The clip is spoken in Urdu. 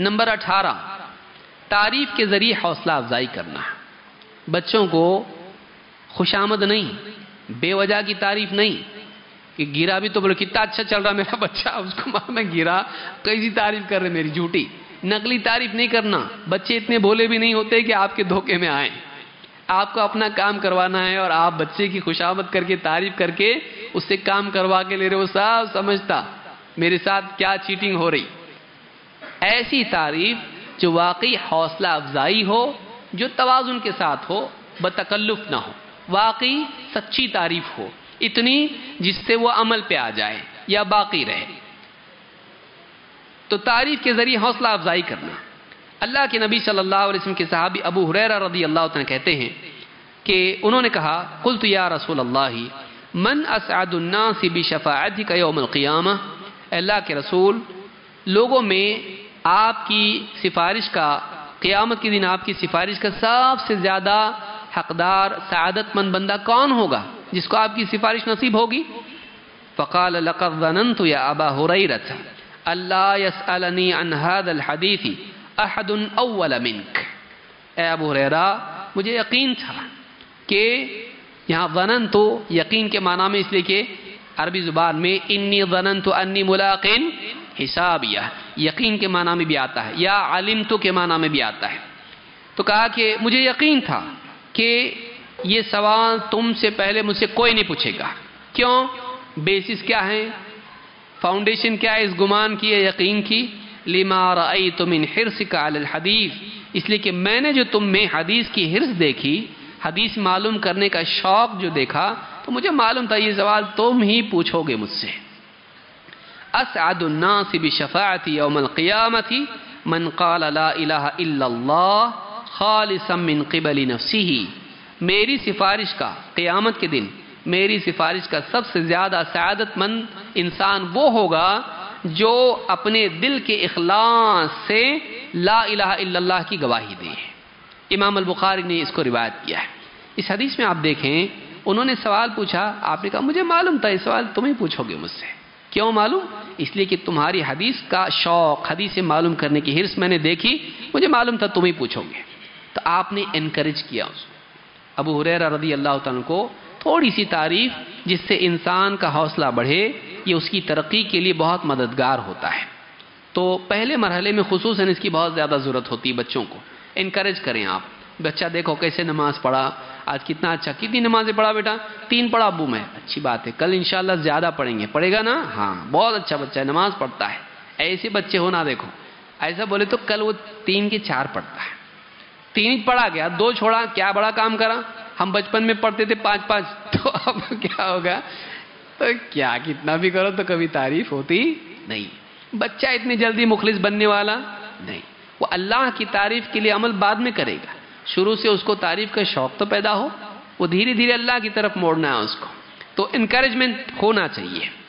نمبر 18، تعریف کے ذریعے حوصلہ افزائی کرنا۔ بچوں کو خوشامد نہیں، بے وجہ کی تعریف نہیں کہ گرا بھی تو بولے کتنا اچھا چل رہا میرا بچہ، اس کو میں گرا کیسی تعریف کر رہے میری، جھوٹی نقلی تعریف نہیں کرنا۔ بچے اتنے بھولے بھی نہیں ہوتے کہ آپ کے دھوکے میں آئیں۔ آپ کو اپنا کام کروانا ہے اور آپ بچے کی خوشامد کر کے تعریف کر کے اس سے کام کروا کے لے رہے، وہ صاحب سمجھتا میرے ساتھ کیا چیٹنگ ہو رہی۔ ایسی تعریف جو واقعی حوصلہ افزائی ہو، جو توازن کے ساتھ ہو، بتکلف نہ ہو، واقعی سچی تعریف ہو، اتنی جس سے وہ عمل پہ آ جائے یا باقی رہے۔ تو تعریف کے ذریعے حوصلہ افزائی کرنا۔ اللہ کے نبی صلی اللہ علیہ وسلم کے صحابی ابو ہریرہ رضی اللہ عنہ کہتے ہیں کہ انہوں نے کہا قلت یا رسول اللہ من اسعد الناس بشفاعتک یوم القیامہ، اللہ کے رسول لوگوں میں آپ کی سفارش کا، قیامت کے دن آپ کی سفارش کا سب سے زیادہ حقدار سعادت مند بندہ کون ہوگا جس کو آپ کی سفارش نصیب ہوگی؟ فقال لقد ظننت یا ابا ہریرہ اللہ یسألنی عن هذا الحدیث احد اول منک، اے ابو ہریرہ مجھے یقین تھا کہ یہاں ظننت یقین کے معنی میں اس لیے کہ عربی زبان میں انی ظننت انی ملاق حسابیہ یقین کے معنی میں بھی آتا ہے، یا علمت کے معنی میں بھی آتا ہے۔ تو کہا کہ مجھے یقین تھا کہ یہ سوال تم سے پہلے مجھ سے کوئی نہیں پوچھے گا۔ کیوں؟ بیسس کیا ہے، فاؤنڈیشن کیا ہے اس گمان کی، یقین کی؟ لما رأیت من حرصک علی الحدیث، اس لیے کہ میں نے جو تم میں حدیث کی حرص دیکھی، حدیث معلوم کرنے کا شوق جو دیکھا، تو مجھے معلوم تھا یہ سوال تم ہی پوچھو گے مجھ سے۔ اسعد الناس بشفاعتی یوم القیامت من قال لا الہ الا اللہ خالصا من قبل نفسہ، میری سفارش کا قیامت کے دن میری سفارش کا سب سے زیادہ سعادت مند انسان وہ ہوگا جو اپنے دل کے اخلاص سے لا الہ الا اللہ کی گواہی دے۔ امام البخاری نے اس کو روایت کیا ہے۔ اس حدیث میں آپ دیکھیں انہوں نے سوال پوچھا، آپ نے کہا مجھے معلوم تھا یہ سوال تم ہی پوچھو گے مجھ سے۔ کیوں معلوم؟ اس لیے کہ تمہاری حدیث کا شوق، حدیث سے معلوم کرنے کی حرص میں نے دیکھی، مجھے معلوم تھا تم ہی پوچھو گے۔ تو آپ نے انکریج کیا اس کو، ابو ہریرہ رضی اللہ تعالیٰ کو تھوڑی سی تعریف جس سے انسان کا حوصلہ بڑھے، یہ اس کی ترقی کے لیے بہت مددگار ہوتا ہے۔ تو پہلے مرحلے میں خصوصاً اس کی بہت زیادہ ضرورت ہوتی ہے۔ بچوں کو انکریج کریں آپ، بچہ دیکھو کیسے نماز پڑھا آج، کتنا اچھا، کتنی نمازیں پڑھا بیٹا؟ 3 پڑھا ابو میں، اچھی بات ہے، کل انشاءاللہ زیادہ پڑھیں گے، پڑھے گا نا؟ ہاں بہت اچھا بچہ ہے، نماز پڑھتا ہے۔ ایسے بچے ہونا دیکھو، ایسا بولے تو کل وہ 3 کے 4 پڑھتا ہے، 3 پڑھا گیا 2 چھوڑا، کیا بڑا کام کرا؟ ہم بچپن میں پڑھتے تھے 5 تو اب کیا ہوگا؟ تو کیا کتنا بھی کرو تو کبھی تعریف ہوتی نہیں۔ بچہ اتنی جلدی مخلص بننے والا نہیں، وہ اللہ کی تعریف کے لیے عمل بعد میں کرے گا، شروع سے اس کو تعریف کا شوق تو پیدا ہو، وہ دھیرے دھیرے اللہ کی طرف موڑنا ہے اس کو۔ تو انکریجمنٹ ہونا چاہیے۔